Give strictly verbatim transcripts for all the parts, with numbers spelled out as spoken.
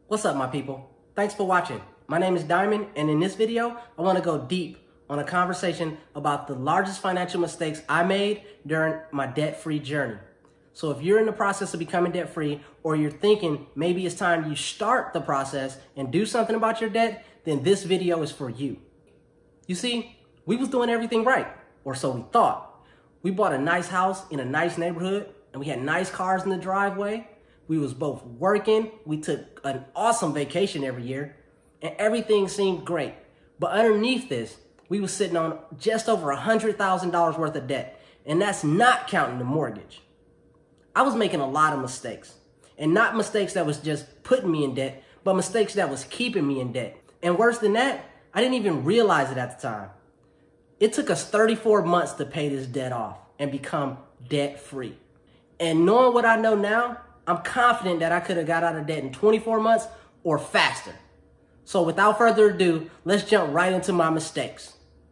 What's up, my people? Thanks for watching. My name is Diamond, and in this video, I want to go deep on a conversation about the largest financial mistakes I made during my debt-free journey. So if you're in the process of becoming debt-free, or you're thinking maybe it's time you start the process and do something about your debt, then this video is for you. You see, we was doing everything right, or so we thought. We bought a nice house in a nice neighborhood, and we had nice cars in the driveway. We was both working. We took an awesome vacation every year, and everything seemed great. But underneath this, we was sitting on just over one hundred thousand dollars worth of debt, and that's not counting the mortgage. I was making a lot of mistakes, and not mistakes that was just putting me in debt, but mistakes that was keeping me in debt. And worse than that, I didn't even realize it at the time. It took us thirty-four months to pay this debt off and become debt-free. And knowing what I know now, I'm confident that I could have got out of debt in twenty-four months or faster. So without further ado, let's jump right into my mistakes.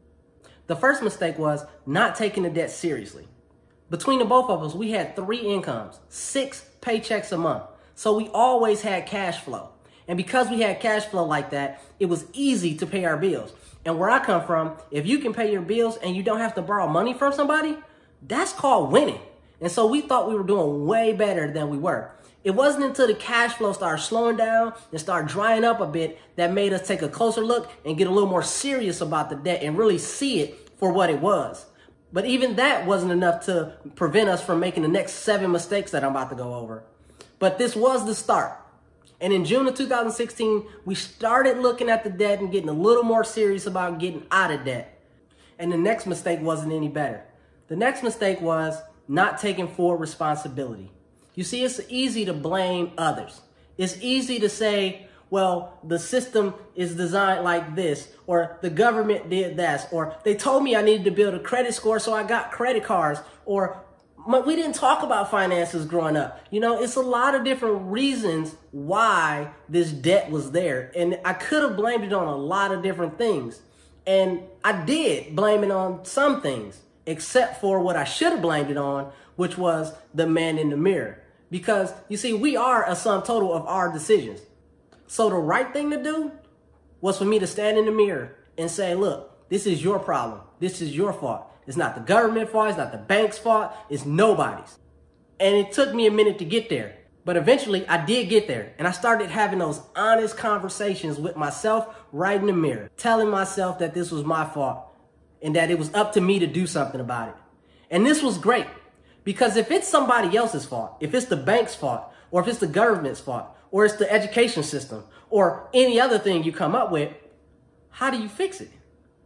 The first mistake was not taking the debt seriously. Between the both of us, we had three incomes, six paychecks a month. So we always had cash flow. And because we had cash flow like that, it was easy to pay our bills. And where I come from, if you can pay your bills and you don't have to borrow money from somebody, that's called winning. And so we thought we were doing way better than we were. It wasn't until the cash flow started slowing down and started drying up a bit that made us take a closer look and get a little more serious about the debt and really see it for what it was. But even that wasn't enough to prevent us from making the next seven mistakes that I'm about to go over. But this was the start. And in June of two thousand sixteen, we started looking at the debt and getting a little more serious about getting out of debt. And the next mistake wasn't any better. The next mistake was not taking full responsibility. You see, it's easy to blame others. It's easy to say, well, the system is designed like this, or the government did that, or they told me I needed to build a credit score, so I got credit cards, or we didn't talk about finances growing up. You know, it's a lot of different reasons why this debt was there. And I could have blamed it on a lot of different things. And I did blame it on some things, except for what I should have blamed it on, which was the man in the mirror. Because, you see, we are a sum total of our decisions. So the right thing to do was for me to stand in the mirror and say, look, this is your problem. This is your fault. It's not the government's fault. It's not the bank's fault. It's nobody's. And it took me a minute to get there. But eventually, I did get there. And I started having those honest conversations with myself right in the mirror, telling myself that this was my fault and that it was up to me to do something about it. And this was great. Because if it's somebody else's fault, if it's the bank's fault, or if it's the government's fault, or it's the education system, or any other thing you come up with, how do you fix it?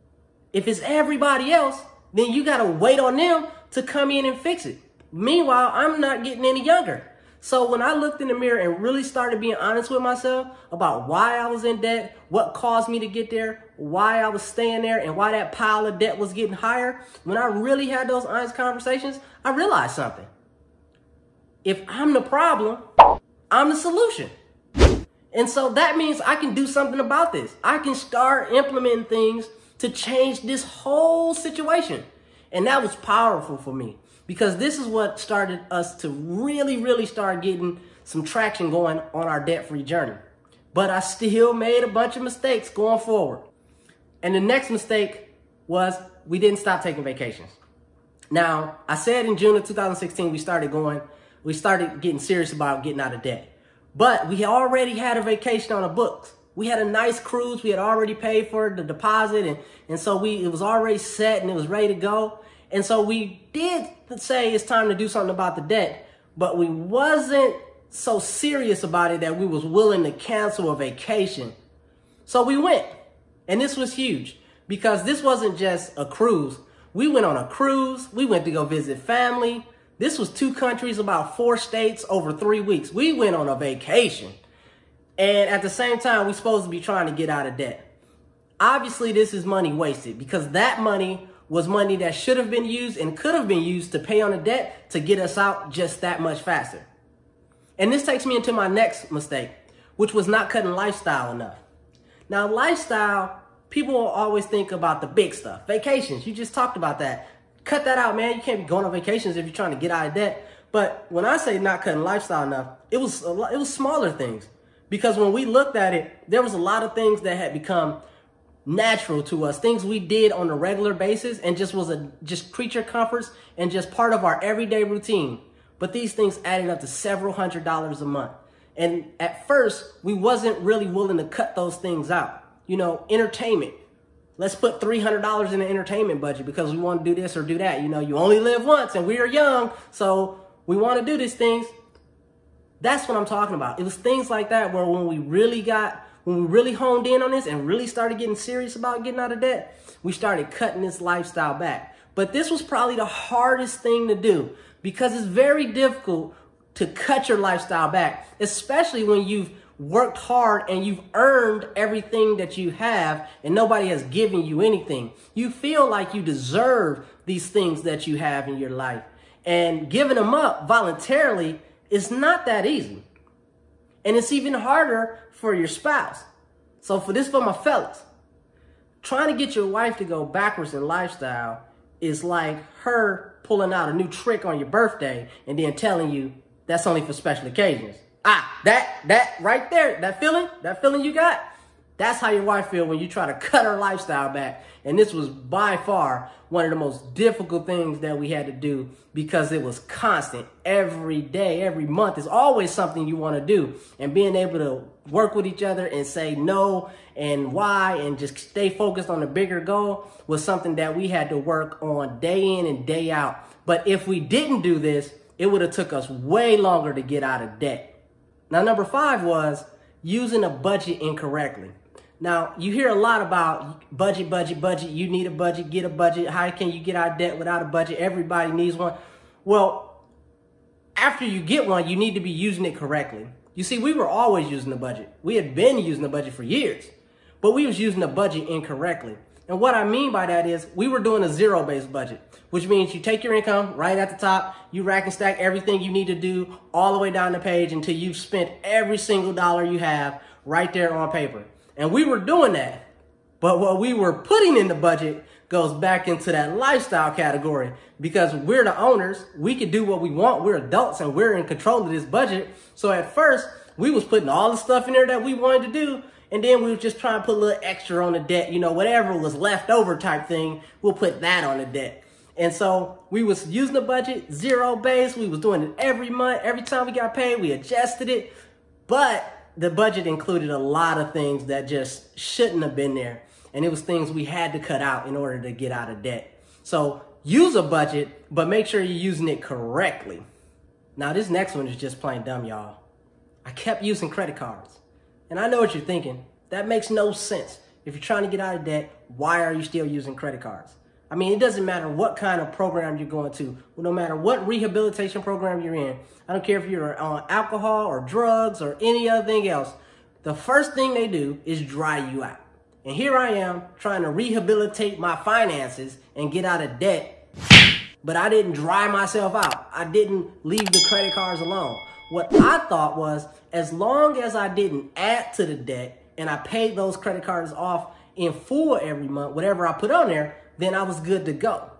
If it's everybody else, then you got to wait on them to come in and fix it. Meanwhile, I'm not getting any younger. So when I looked in the mirror and really started being honest with myself about why I was in debt, what caused me to get there, why I was staying there, and why that pile of debt was getting higher, when I really had those honest conversations, I realized something. If I'm the problem, I'm the solution. And so that means I can do something about this. I can start implementing things to change this whole situation. And that was powerful for me, because this is what started us to really, really start getting some traction going on our debt-free journey. But I still made a bunch of mistakes going forward. And the next mistake was we didn't stop taking vacations. Now, I said in June of two thousand sixteen, we started going, we started getting serious about getting out of debt. But we already had a vacation on the books. We had a nice cruise. We had already paid for the deposit. And, and so we it was already set and it was ready to go. And so we did say it's time to do something about the debt, but we wasn't so serious about it that we was willing to cancel a vacation. So we went, and this was huge, because this wasn't just a cruise. We went on a cruise. We went to go visit family. This was two countries, about four states over three weeks. We went on a vacation. And at the same time, we're supposed to be trying to get out of debt. Obviously, this is money wasted, because that money was money that should have been used and could have been used to pay on the debt to get us out just that much faster. And this takes me into my next mistake, which was not cutting lifestyle enough. Now, lifestyle, people will always think about the big stuff. Vacations, you just talked about that. Cut that out, man. You can't be going on vacations if you're trying to get out of debt. But when I say not cutting lifestyle enough, it was a lot, it was smaller things. Because when we looked at it, there was a lot of things that had become natural to us, things we did on a regular basis and just was a just creature comforts and just part of our everyday routine. But these things added up to several hundred dollars a month. And at first, we wasn't really willing to cut those things out. You know, entertainment. Let's put three hundred dollars in the entertainment budget because we want to do this or do that. You know, you only live once and we are young, so we want to do these things. That's what I'm talking about. It was things like that where when we really got When we really honed in on this and really started getting serious about getting out of debt, we started cutting this lifestyle back. But this was probably the hardest thing to do because it's very difficult to cut your lifestyle back, especially when you've worked hard and you've earned everything that you have and nobody has given you anything. You feel like you deserve these things that you have in your life. And giving them up voluntarily is not that easy. And it's even harder for your spouse. So for this, for my fellas, trying to get your wife to go backwards in lifestyle is like her pulling out a new trick on your birthday and then telling you that's only for special occasions. Ah, that, that right there, that feeling, that feeling you got, that's how your wife feels when you try to cut her lifestyle back. And this was by far one of the most difficult things that we had to do because it was constant every day, every month. It's always something you want to do. And being able to work with each other and say no and why and just stay focused on the bigger goal was something that we had to work on day in and day out. But if we didn't do this, it would have took us way longer to get out of debt. Now, number five was using a budget incorrectly. Now, you hear a lot about budget, budget, budget. You need a budget, get a budget. How can you get out of debt without a budget? Everybody needs one. Well, after you get one, you need to be using it correctly. You see, we were always using the budget. We had been using the budget for years, but we was using the budget incorrectly. And what I mean by that is we were doing a zero-based budget, which means you take your income right at the top, you rack and stack everything you need to do all the way down the page until you've spent every single dollar you have right there on paper. And we were doing that, but what we were putting in the budget goes back into that lifestyle category because we're the owners. We can do what we want. We're adults and we're in control of this budget. So at first, we was putting all the stuff in there that we wanted to do, and then we were just trying to put a little extra on the debt. You know, whatever was left over type thing, we'll put that on the debt. And so we was using the budget, zero base. We was doing it every month. Every time we got paid, we adjusted it. But the budget included a lot of things that just shouldn't have been there. And it was things we had to cut out in order to get out of debt. So use a budget, but make sure you're using it correctly. Now, this next one is just plain dumb, y'all. I kept using credit cards. And I know what you're thinking. That makes no sense. If you're trying to get out of debt, why are you still using credit cards? I mean, it doesn't matter what kind of program you're going to, no matter what rehabilitation program you're in. I don't care if you're on alcohol or drugs or any other thing else. The first thing they do is dry you out. And here I am trying to rehabilitate my finances and get out of debt, but I didn't dry myself out. I didn't leave the credit cards alone. What I thought was, as long as I didn't add to the debt and I paid those credit cards off in full every month, whatever I put on there, then I was good to go.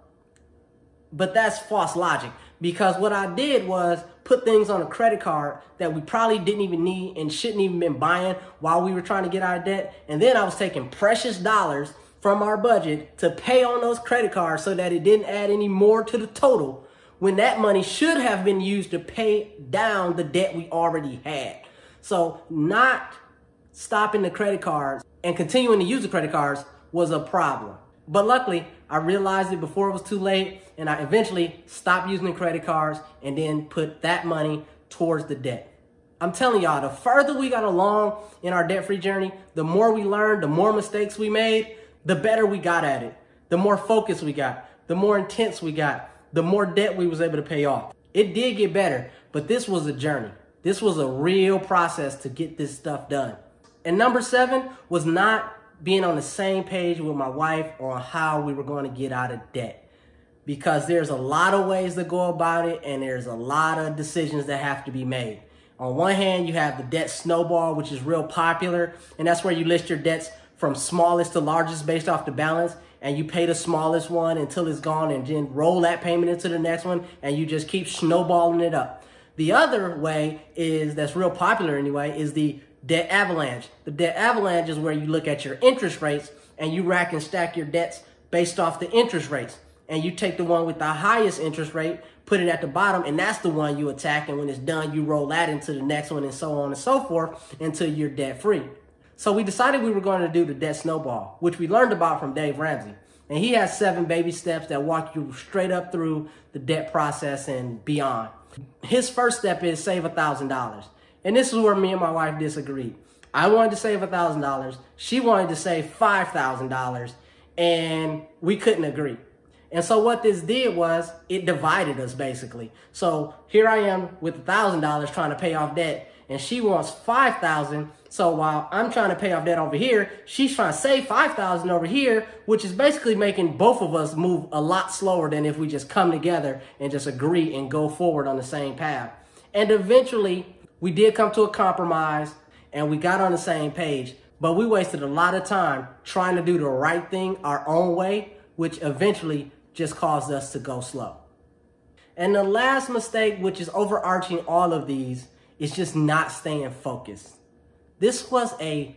But that's false logic, because what I did was put things on a credit card that we probably didn't even need and shouldn't even been buying while we were trying to get out of debt. And then I was taking precious dollars from our budget to pay on those credit cards so that it didn't add any more to the total, when that money should have been used to pay down the debt we already had. So not stopping the credit cards and continuing to use the credit cards was a problem. But luckily, I realized it before it was too late, and I eventually stopped using the credit cards and then put that money towards the debt. I'm telling y'all, the further we got along in our debt-free journey, the more we learned, the more mistakes we made, the better we got at it. The more focus we got, the more intense we got, the more debt we was able to pay off. It did get better, but this was a journey. This was a real process to get this stuff done. And number seven was not being on the same page with my wife on how we were going to get out of debt. Because there's a lot of ways to go about it, and there's a lot of decisions that have to be made. On one hand, you have the debt snowball, which is real popular, and that's where you list your debts from smallest to largest based off the balance, and you pay the smallest one until it's gone and then roll that payment into the next one, and you just keep snowballing it up. The other way is, that's real popular anyway, is the debt avalanche. The debt avalanche is where you look at your interest rates and you rack and stack your debts based off the interest rates. And you take the one with the highest interest rate, put it at the bottom, and that's the one you attack. And when it's done, you roll that into the next one and so on and so forth until you're debt free. So we decided we were going to do the debt snowball, which we learned about from Dave Ramsey. And he has seven baby steps that walk you straight up through the debt process and beyond. His first step is save one thousand dollars. And this is where me and my wife disagreed. I wanted to save one thousand dollars. She wanted to save five thousand dollars. And we couldn't agree. And so what this did was it divided us basically. So here I am with one thousand dollars trying to pay off debt. And she wants five thousand dollars. So while I'm trying to pay off debt over here, she's trying to save five thousand dollars over here, which is basically making both of us move a lot slower than if we just come together and just agree and go forward on the same path. And eventually, we did come to a compromise and we got on the same page, but we wasted a lot of time trying to do the right thing our own way, which eventually just caused us to go slow. And the last mistake, which is overarching all of these, is just not staying focused. This was a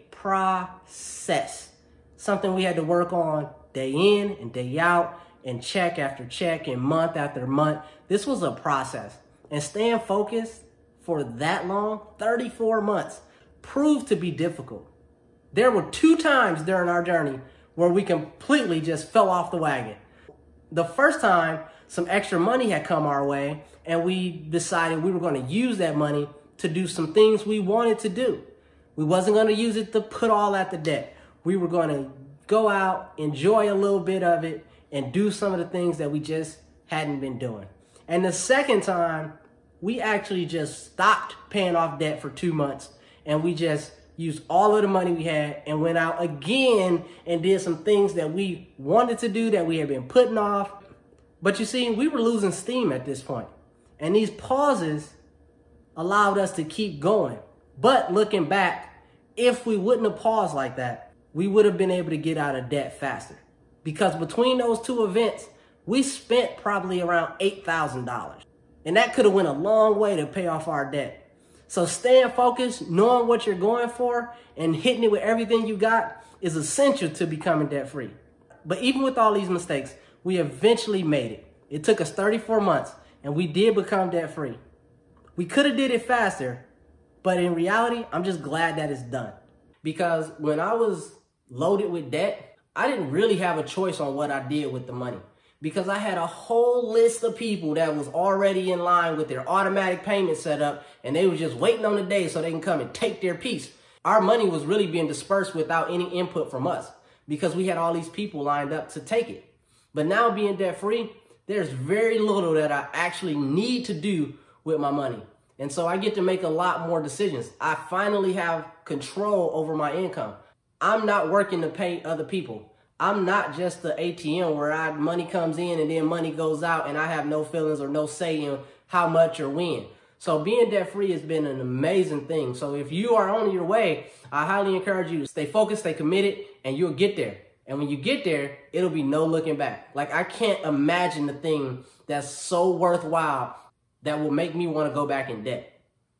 process, something we had to work on day in and day out and check after check and month after month. This was a process, and staying focused for that long, thirty-four months, proved to be difficult. There were two times during our journey where we completely just fell off the wagon. The first time, some extra money had come our way, and we decided we were going to use that money to do some things we wanted to do. We wasn't going to use it to put all at the debt. We were going to go out, enjoy a little bit of it, and do some of the things that we just hadn't been doing. And the second time, we actually just stopped paying off debt for two months, and we just used all of the money we had and went out again and did some things that we wanted to do that we had been putting off. But you see, we were losing steam at this point. And these pauses allowed us to keep going. But looking back, if we wouldn't have paused like that, we would have been able to get out of debt faster. Because between those two events, we spent probably around eight thousand dollars. And that could have went a long way to pay off our debt. So staying focused, knowing what you're going for, and hitting it with everything you got is essential to becoming debt free. But even with all these mistakes, we eventually made it. It took us thirty-four months, and we did become debt free. We could have did it faster, but in reality, I'm just glad that it's done. Because when I was loaded with debt, I didn't really have a choice on what I did with the money. Because I had a whole list of people that was already in line with their automatic payment set up, and they were just waiting on the day so they can come and take their piece. Our money was really being dispersed without any input from us because we had all these people lined up to take it. But now being debt free, there's very little that I actually need to do with my money. And so I get to make a lot more decisions. I finally have control over my income. I'm not working to pay other people. I'm not just the A T M where I, money comes in and then money goes out and I have no feelings or no say in how much or when. So being debt free has been an amazing thing. So if you are on your way, I highly encourage you to stay focused, stay committed, and you'll get there. And when you get there, it'll be no looking back. Like I can't imagine the thing that's so worthwhile that will make me want to go back in debt.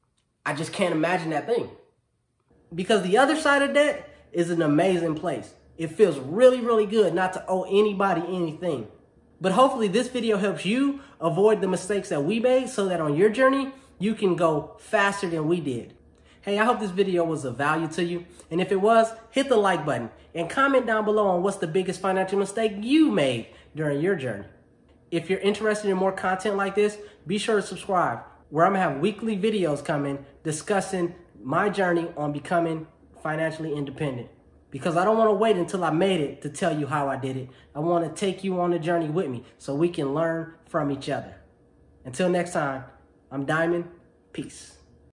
I just can't imagine that thing. Because the other side of debt is an amazing place. It feels really, really good not to owe anybody anything. But hopefully this video helps you avoid the mistakes that we made so that on your journey, you can go faster than we did. Hey, I hope this video was of value to you. And if it was, hit the like button and comment down below on what's the biggest financial mistake you made during your journey. If you're interested in more content like this, be sure to subscribe, where I'm gonna have weekly videos coming discussing my journey on becoming financially independent. Because I don't want to wait until I made it to tell you how I did it. I want to take you on the journey with me so we can learn from each other. Until next time, I'm Diamond. Peace.